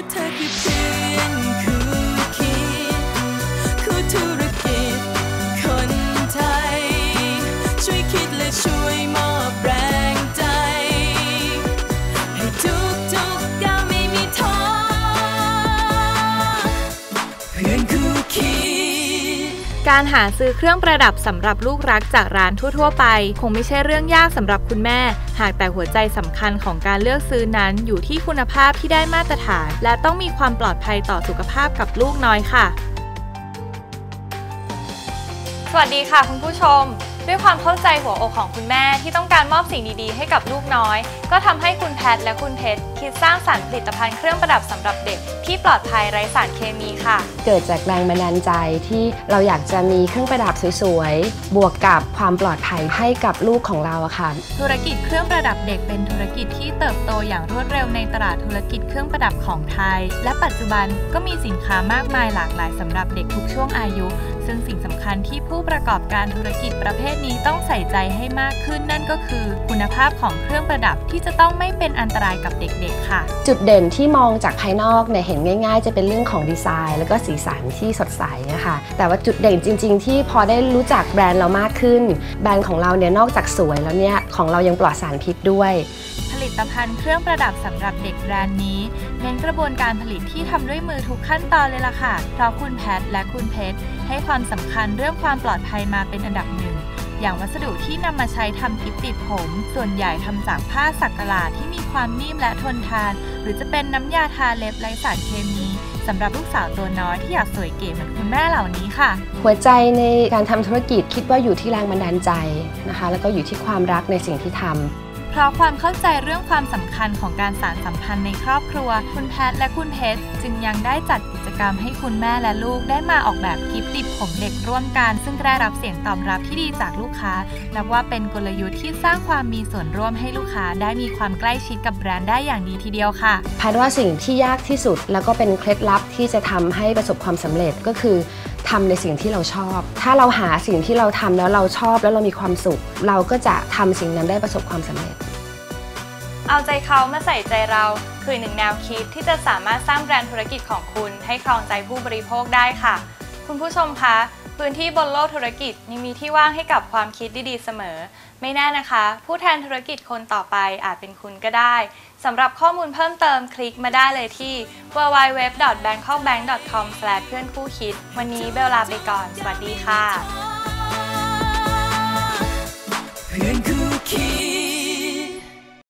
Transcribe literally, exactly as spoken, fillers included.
เธอคือเพื่อนคู่คิดคู่ธุรกิจคนไทยช่วยคิดและช่วยมอบแรงใจให้ทุกทุกก้าวไม่มีท้อเพื่อนคู่คิดการหาซื้อเครื่องประดับสำหรับลูกรักจากร้านทั่วๆไปคงไม่ใช่เรื่องยากสำหรับคุณแม่หากแต่หัวใจสำคัญของการเลือกซื้อนั้นอยู่ที่คุณภาพที่ได้มาตรฐานและต้องมีความปลอดภัยต่อสุขภาพกับลูกน้อยค่ะสวัสดีค่ะคุณผู้ชมด้วยความเข้าใจหัวอกของคุณแม่ที่ต้องการมอบสิ่งดีๆให้กับลูกน้อยก็ทำให้คุณแพทและคุณเพชรคิดสร้างสรรค์ผลิตภัณฑ์เครื่องประดับสำหรับเด็กที่ปลอดภัยไร้สารเคมีค่ะเกิดจากแรงบันดาลใจที่เราอยากจะมีเครื่องประดับสวยๆบวกกับความปลอดภัยให้กับลูกของเราอะค่ะธุรกิจเครื่องประดับเด็กเป็นธุรกิจที่เติบโตอย่างรวดเร็วในตลาดธุรกิจเครื่องประดับของไทยและปัจจุบันก็มีสินค้ามากมายหลากหลายสำหรับเด็กทุกช่วงอายุซึ่งสิ่งสำคัญที่ผู้ประกอบการธุรกิจประเภทนี้ต้องใส่ใจให้มากขึ้นนั่นก็คือคุณภาพของเครื่องประดับที่จะต้องไม่เป็นอันตรายกับเด็กๆค่ะจุดเด่นที่มองจากภายนอกเนี่ยเห็นง่ายๆจะเป็นเรื่องของดีไซน์แล้วก็สีสันที่สดใสนะคะแต่ว่าจุดเด่นจริงๆที่พอได้รู้จักแบรนด์เรามากขึ้นแบรนด์ของเราเนี่ยนอกจากสวยแล้วเนี่ยของเรายังปลอดสารพิษด้วยผลิตภัณฑ์เครื่องประดับสำหรับเด็กแบรนด์นี้เน้นกระบวนการผลิตที่ทำด้วยมือทุกขั้นตอนเลยล่ะค่ะเพราะคุณแพทและคุณเพชรให้ความสำคัญเรื่องความปลอดภัยมาเป็นอันดับหนึ่งอย่างวัสดุที่นำมาใช้ทำกิฟต์ติดผมส่วนใหญ่ทำจากผ้าสักหลาดที่มีความนิ่มและทนทานหรือจะเป็นน้ำยาทาเล็บไร้สารเคมีสำหรับลูกสาวตัวน้อยที่อยากสวยเก๋เหมือนคุณแม่เหล่านี้ค่ะหัวใจในการทำธุรกิจคิดว่าอยู่ที่แรงบันดาลใจนะคะแล้วก็อยู่ที่ความรักในสิ่งที่ทำเพราะความเข้าใจเรื่องความสำคัญของการสานสัมพันธ์ในครอบครัวคุณแพทและคุณเพชรจึงยังได้จัดกิจกรรมให้คุณแม่และลูกได้มาออกแบบกิฟต์ติดผมเด็กร่วมกันซึ่งได้รับเสียงตอบรับที่ดีจากลูกค้านับว่าเป็นกลยุทธ์ที่สร้างความมีส่วนร่วมให้ลูกค้าได้มีความใกล้ชิดกับแบรนด์ได้อย่างดีทีเดียวค่ะแพทว่าสิ่งที่ยากที่สุดแล้วก็เป็นเคล็ดลับที่จะทำให้ประสบความสำเร็จก็คือทำในสิ่งที่เราชอบถ้าเราหาสิ่งที่เราทำแล้วเราชอบแล้วเรามีความสุขเราก็จะทำสิ่งนั้นได้ประสบความสำเร็จเอาใจเขามาใส่ใจเราคือหนึ่งแนวคิดที่จะสามารถสร้างแบรนด์ธุรกิจของคุณให้ครองใจผู้บริโภคได้ค่ะคุณผู้ชมคะพื้นที่บนโลกธุรกิจยังมีที่ว่างให้กับความคิดดีๆเสมอไม่แน่นะคะผู้แทนธุรกิจคนต่อไปอาจเป็นคุณก็ได้สำหรับข้อมูลเพิ่มเติมคลิกมาได้เลยที่ ดับเบิลยู ดับเบิลยู ดับเบิลยู ดอท แบงคอกแบงค์ ดอท คอม สแลช เพื่อนคู่คิดวันนี้เบลลาไปก่อนสวัสดีค่ะ